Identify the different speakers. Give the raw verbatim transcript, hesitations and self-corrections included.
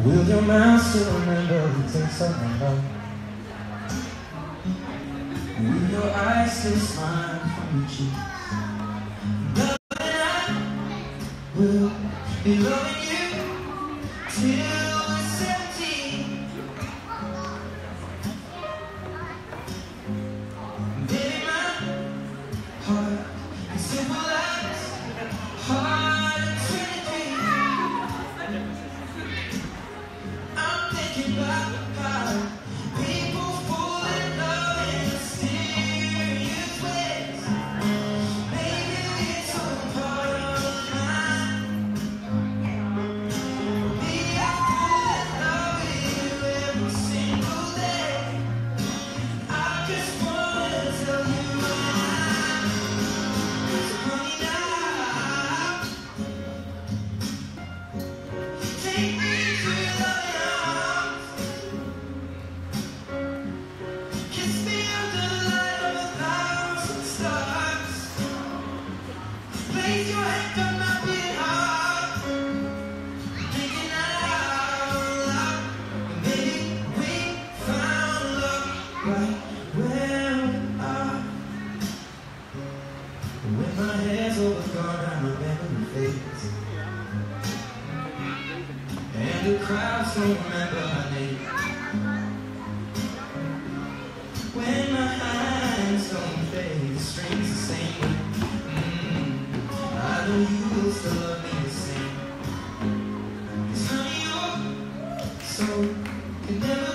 Speaker 1: Will your mouth still remember the taste of my love? Will your eyes still smile from your cheeks? Love and I will be loving you till we're seventeen. Baby, my heart is simple as heart at twenty-three. I'm thinking about how people fall in love in mysterious ways. Maybe it's all part of the mind. Maybe I fall in love with you every single day. I just wanna tell you now. So honey, now take me to your loving arms. Kiss me under the light of a thousand stars. Place your hand on my beating heart. Thinking out loud. Maybe we found love right where we are. When my hair's overgone, I remember the face. And the crowds don't remember my name. When my hands don't play the strings the same way, mm, I know you will still love me the same. 'Cause honey, your soul can never